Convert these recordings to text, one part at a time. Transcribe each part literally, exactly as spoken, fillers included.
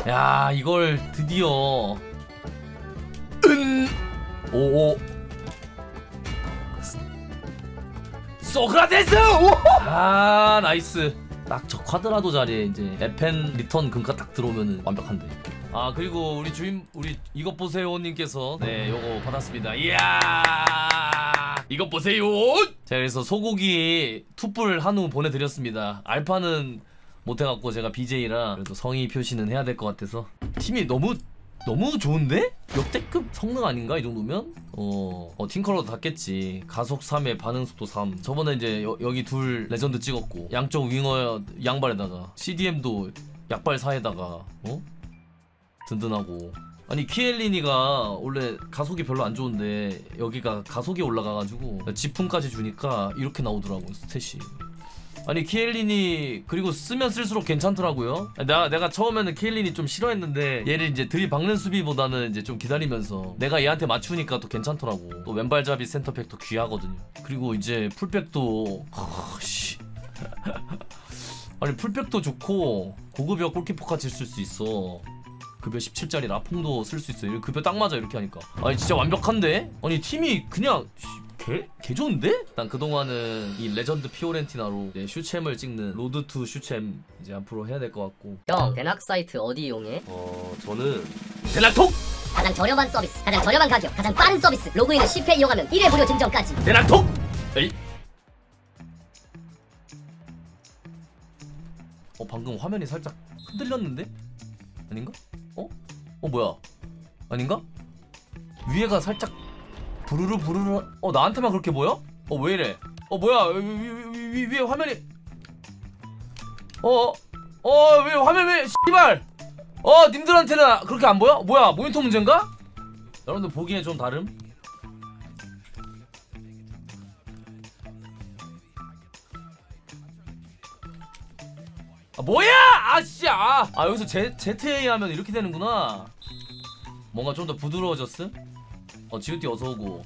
야 이걸 드디어 은 오오 소크라테스! 아 나이스. 딱 저 쿼드라도 자리에 이제 에펜 리턴 금가 딱 들어오면은 완벽한데. 아 그리고 우리 주인 우리 이것 보세요 님께서 네 요거 받았습니다. 이야 이것 보세요. 제가 그래서 소고기 투뿔 한우 보내드렸습니다. 알파는 못해갖고 제가 비제이라 그래도 성의 표시는 해야 될 것 같아서. 팀이 너무 너무 좋은데? 역대급 성능 아닌가 이 정도면? 어, 어 팅커러도 닿겠지. 가속 삼에 반응속도 삼. 저번에 이제 여, 여기 둘 레전드 찍었고 양쪽 윙어 양발에다가 씨디엠도 약발 사에다가 어? 든든하고. 아니 키엘리니가 원래 가속이 별로 안 좋은데 여기가 가속이 올라가가지고 지풍까지 주니까 이렇게 나오더라고 스탯이. 아니 키엘린이 그리고 쓰면 쓸수록 괜찮더라고요. 내가 내가 처음에는 키엘린이 좀 싫어했는데 얘를 이제 들이박는 수비보다는 이제 좀 기다리면서 내가 얘한테 맞추니까 또 괜찮더라고. 또 왼발잡이 센터백도 귀하거든요. 그리고 이제 풀백도 씨. 아니 풀백도 좋고 고급여 골키퍼까지 쓸 수 있어. 급여 십칠 짜리 라퐁도 쓸 수 있어. 급여 딱 맞아 이렇게 하니까. 아니 진짜 완벽한데? 아니 팀이 그냥 개, 개 좋은데? 일단 그동안은 이 레전드 피오렌티나로 이제 슈챔을 찍는 로드 투 슈챔 이제 앞으로 해야 될 것 같고. 형 대낙 사이트 어디 이용해? 어 저는 대낙톡! 가장 저렴한 서비스, 가장 저렴한 가격, 가장 빠른 서비스. 로그인을 십 회 이용하면 일 회 무료 증정까지. 대낙톡! 에이. 어 방금 화면이 살짝 흔들렸는데? 아닌가? 어? 어 뭐야? 아닌가? 위에가 살짝 부르르 부르르. 어 나한테만 그렇게 보여? 어 왜이래? 어 뭐야 위, 위, 위, 위에 화면이 어어 어, 왜 화면 왜 씨발 어 님들한테는 그렇게 안 보여? 뭐야 모니터 문제인가? 여러분들 보기에 좀 다름? 아 뭐야! 아씨 아, 아 여기서 제, 제트에이 하면 이렇게 되는구나. 뭔가 좀 더 부드러워졌음? 어 지우띠 어서오고.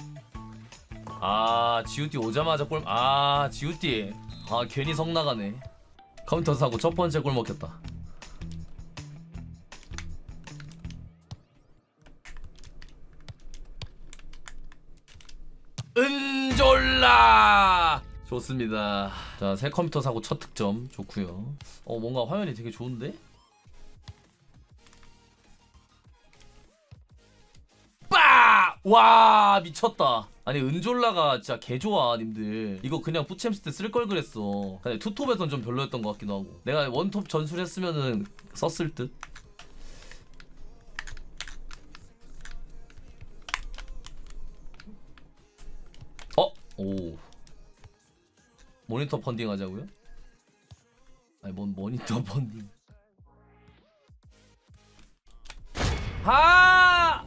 아 지우띠 오자마자 골. 아 지우띠 아 괜히 성 나가네. 컴퓨터 사고 첫 번째 골 먹혔다. 은졸라 좋습니다. 자 새 컴퓨터 사고 첫 득점 좋구요. 어 뭔가 화면이 되게 좋은데? 와 미쳤다. 아니 은졸라가 진짜 개좋아 님들. 이거 그냥 부챔스 때 쓸 걸 그랬어. 근데 투톱에선 좀 별로였던 것 같기도 하고. 내가 원톱 전술했으면은 썼을 듯. 어? 오 모니터 펀딩 하자고요? 아니 뭔 모니터 펀딩. 하!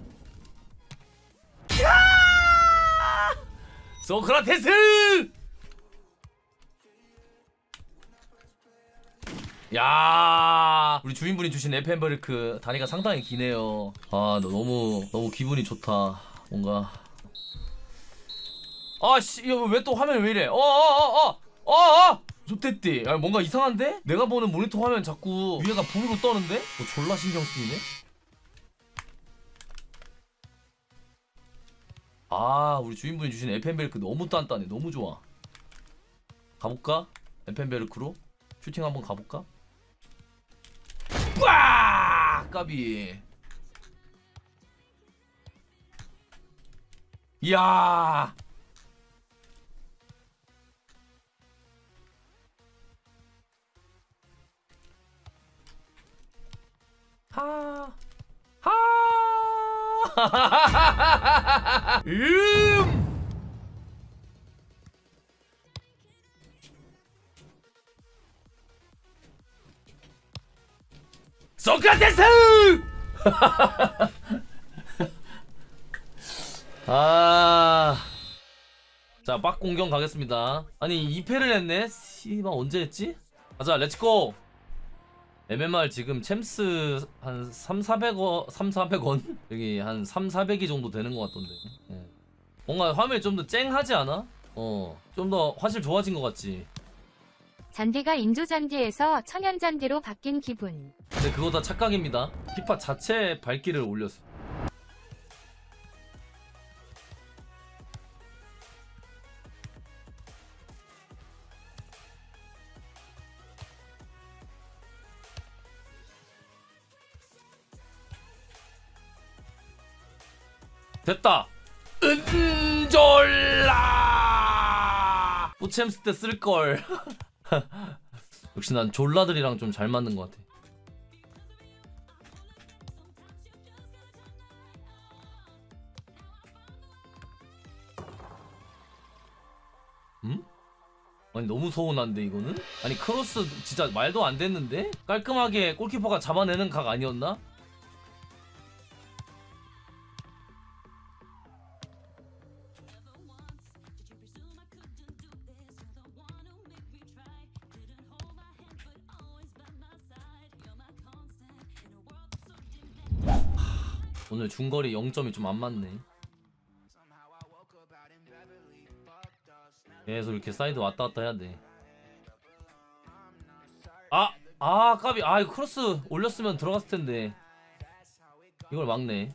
소크라테스! 야, 우리 주인분이 주신 에펜베르크 다리가 상당히 기네요. 아, 너 너무 너무 기분이 좋다. 뭔가. 아씨, 왜 또 화면 왜 이래? 어, 어, 어, 어, 어, 어. 좋댔디. 야, 뭔가 이상한데? 내가 보는 모니터 화면 자꾸 위에가 부르르 떠는데? 뭐 졸라 신경 쓰이네. 아 우리 주인분이 주신 에펜베르크 너무 단단해. 너무 좋아. 가볼까? 에펜베르크로 슈팅 한번 가볼까? 뿌아! 까비. 이야 하 하 음! 소크라테스! 아, 자, 빡 공격 가겠습니다. 아니 이 패를 했네? 씨발 언제 했지? 가자 렛츠고. 엠엠알 지금 챔스 한 삼, 사백 원, 삼, 사백 원? 여기 한 삼, 사백이 정도 되는 것 같던데. 예. 뭔가 화면이 좀 더 쨍하지 않아? 어, 좀 더 화질 좋아진 것 같지? 잔디가 인조잔디에서 천연잔디로 바뀐 기분. 근데 그거 다 착각입니다. 피파 자체 발길을 올렸어. 됐다. 은졸라. 뿌챔스 때 쓸걸. 역시 난 졸라들이랑 좀 잘 맞는 것 같아. 음? 아니 너무 서운한데 이거는? 아니 크로스 진짜 말도 안 됐는데? 깔끔하게 골키퍼가 잡아내는 각 아니었나? 오늘 중거리 영 점이 좀 안 맞네. 계속 이렇게 사이드 왔다 갔다 해야 돼. 아! 아 까비. 아 이거 크로스 올렸으면 들어갔을 텐데 이걸 막네.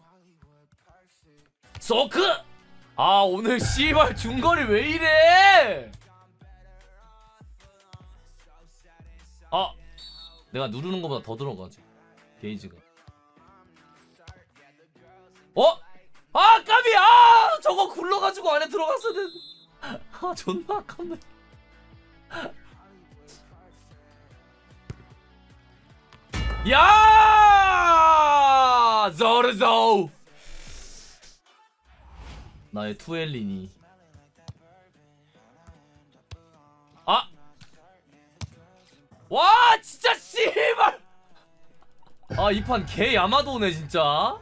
소크! 아 오늘 씨발 중거리 왜 이래! 아! 내가 누르는 것보다 더 들어가지 게이지가. 어? 아 까비! 아 저거 굴러가지고 안에 들어갔어야 되는데. 아 존나 아깝네. 야 저르조 나의 투엘린이. 아! 와 진짜 씨발. 아 이 판 개 야마도네 진짜.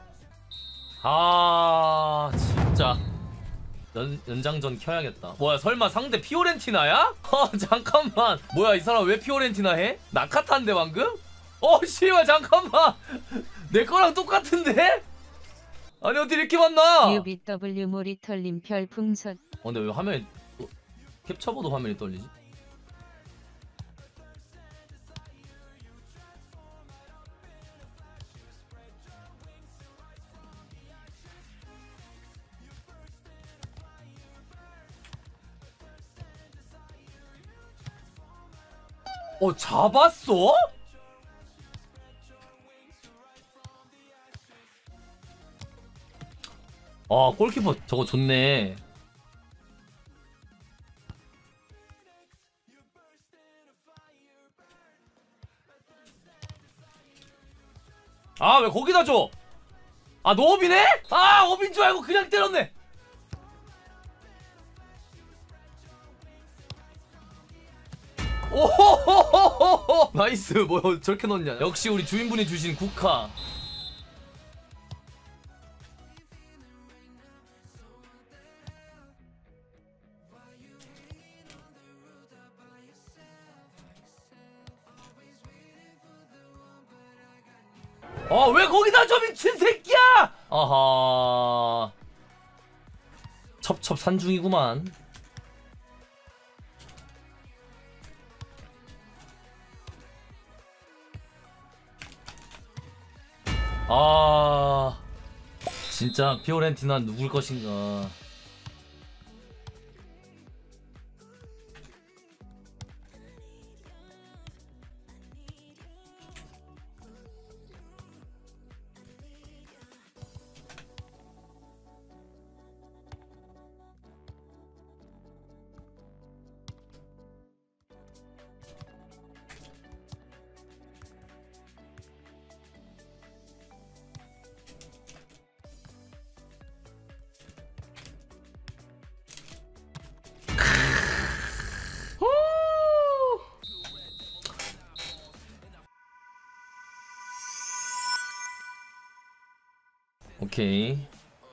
아 진짜 연, 연장전 켜야겠다. 뭐야 설마 상대 피오렌티나야? 아 잠깐만 뭐야 이 사람 왜 피오렌티나 해? 나카타인데 방금? 어 씨발 잠깐만 내 거랑 똑같은데? 아니 어떻게 이렇게 만나? 유비더블유 모리털님 별풍선. 어 근데 왜 화면이 어, 캡처보도 화면이 떨리지? 어 잡았어? 아 골키퍼 저거 좋네. 아 왜 거기다 줘? 아 노업이네? 아 업인 줄 알고 그냥 때렸네. 오호호호호호 나이스. 뭐 저렇게 넣냐. 역시 우리 주인분이 주신 국화. 아 왜 거기다 줘 미친 새끼야. 아하 첩첩 산중이구만. 아 진짜 피오렌티나 누굴 것인가. 오케이.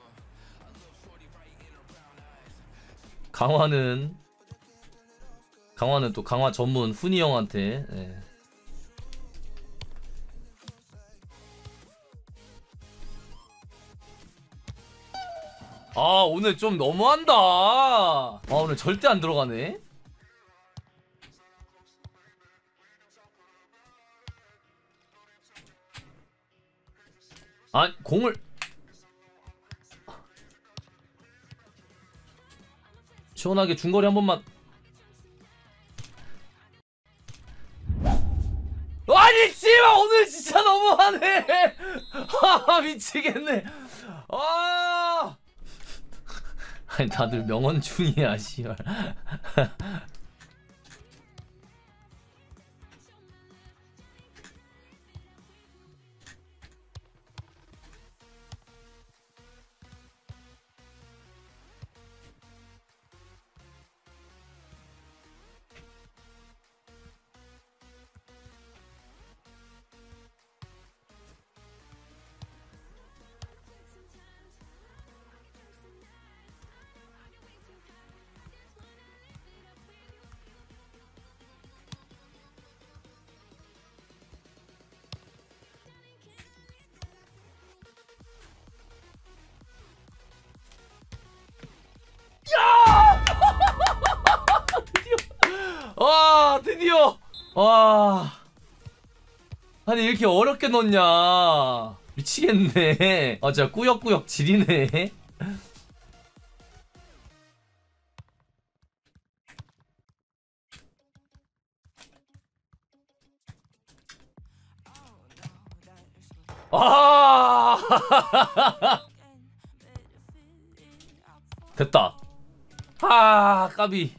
강화는 강화는 또 강화 전문 훈이 형한테. 예. 아 오늘 좀 너무한다. 아 오늘 절대 안 들어가네. 아 공을 시원하게 중거리 한 번만. 아니 씨발 오늘 진짜 너무하네. 아 미치겠네. 아 아니 다들 명언 중이야 씨발. 와 드디어. 와 아니 이렇게 어렵게 넣냐 미치겠네. 아 진짜 꾸역꾸역 지리네. 아 됐다. 아 까비.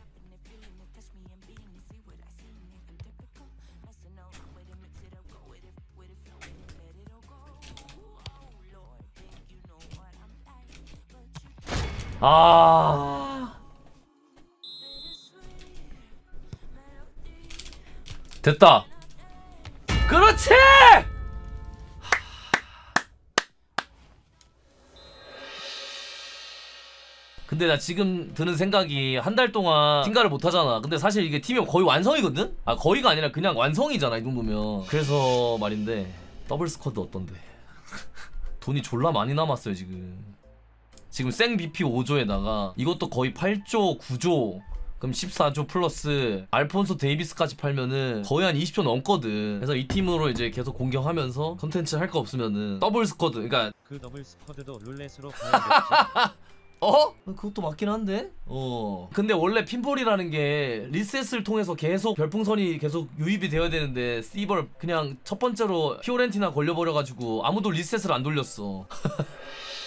아 됐다. 그렇지. 근데 나 지금 드는 생각이 한 달 동안 팀가를 못 하잖아. 근데 사실 이게 팀이 거의 완성이거든? 아 거의가 아니라 그냥 완성이잖아 이 정도면. 그래서 말인데 더블 스쿼드 어떤데? 돈이 졸라 많이 남았어요 지금. 지금 생 비피 오 조에다가 이것도 거의 팔 조 구 조 그럼 십사 조 플러스 알폰소 데이비스까지 팔면은 거의 한 이십 조 넘거든. 그래서 이 팀으로 이제 계속 공격하면서 컨텐츠 할 거 없으면은 더블 스쿼드 그러니까 그 더블 스쿼드도 룰렛으로 가야겠지. 어? 그것도 맞긴 한데? 어. 근데 원래 핀볼이라는 게 리셋을 통해서 계속 별풍선이 계속 유입이 되어야 되는데 씨벌 그냥 첫 번째로 피오렌티나 걸려버려가지고 아무도 리셋을 안 돌렸어.